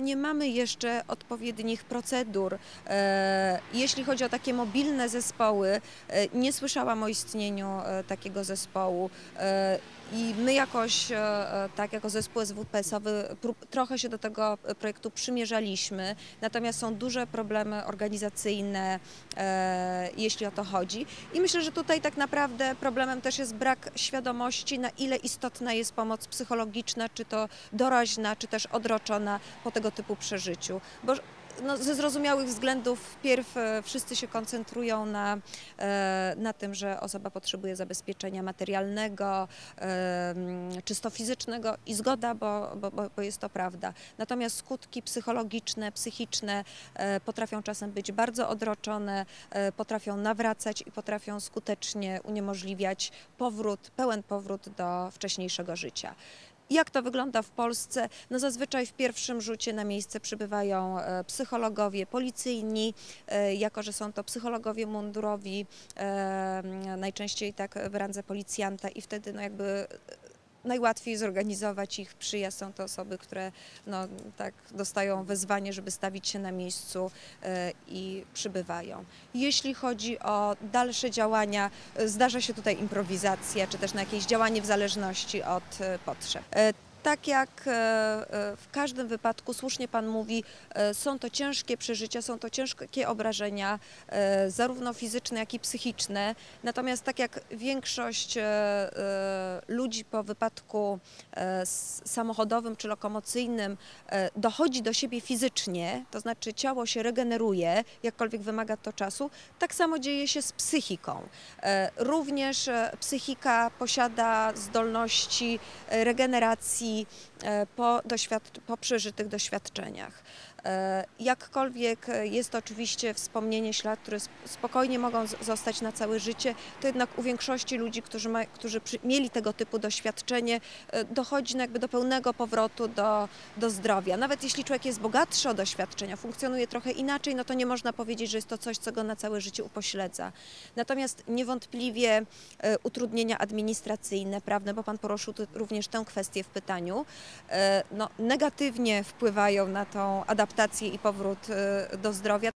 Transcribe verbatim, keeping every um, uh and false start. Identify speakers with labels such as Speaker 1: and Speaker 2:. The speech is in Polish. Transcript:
Speaker 1: nie mamy jeszcze odpowiednich procedur. Jeśli chodzi o takie mobilne zespoły, nie słyszałam o istnieniu takiego zespołu. I my jakoś, tak jako zespół S W P S-owy, trochę się do tego projektu przymierzaliśmy, natomiast są duże problemy organizacyjne, jeśli o to chodzi. I myślę, że tutaj tak naprawdę problemem też jest brak świadomości, na ile istotna jest pomoc psychologiczna, czy to doraźna, czy też odroczona po tego typu przeżyciu. Bo no, ze zrozumiałych względów wpierw wszyscy się koncentrują na, na tym, że osoba potrzebuje zabezpieczenia materialnego, czysto fizycznego i zgoda, bo, bo, bo jest to prawda. Natomiast skutki psychologiczne, psychiczne potrafią czasem być bardzo odroczone, potrafią nawracać i potrafią skutecznie uniemożliwiać powrót, pełen powrót do wcześniejszego życia. Jak to wygląda w Polsce? No zazwyczaj w pierwszym rzucie na miejsce przybywają psychologowie policyjni, jako że są to psychologowie mundurowi, najczęściej tak w randze policjanta i wtedy no jakby najłatwiej zorganizować ich przyjazd. Są to osoby, które no, tak dostają wezwanie, żeby stawić się na miejscu i przybywają. Jeśli chodzi o dalsze działania, zdarza się tutaj improwizacja, czy też na jakieś działanie w zależności od potrzeb. Tak jak w każdym wypadku, słusznie Pan mówi, są to ciężkie przeżycia, są to ciężkie obrażenia, zarówno fizyczne, jak i psychiczne. Natomiast tak jak większość ludzi po wypadku samochodowym czy lokomocyjnym dochodzi do siebie fizycznie, to znaczy ciało się regeneruje, jakkolwiek wymaga to czasu, tak samo dzieje się z psychiką. Również psychika posiada zdolności regeneracji po, doświad- po przeżytych doświadczeniach. Jakkolwiek jest to oczywiście wspomnienie, ślad, które spokojnie mogą zostać na całe życie, to jednak u większości ludzi, którzy, ma, którzy przy, mieli tego typu doświadczenie, dochodzi jakby do pełnego powrotu do, do zdrowia. Nawet jeśli człowiek jest bogatszy o doświadczenia, funkcjonuje trochę inaczej, no to nie można powiedzieć, że jest to coś, co go na całe życie upośledza. Natomiast niewątpliwie utrudnienia administracyjne, prawne, bo Pan poruszył również tę kwestię w pytaniu, no, negatywnie wpływają na tą adaptację i powrót do zdrowia.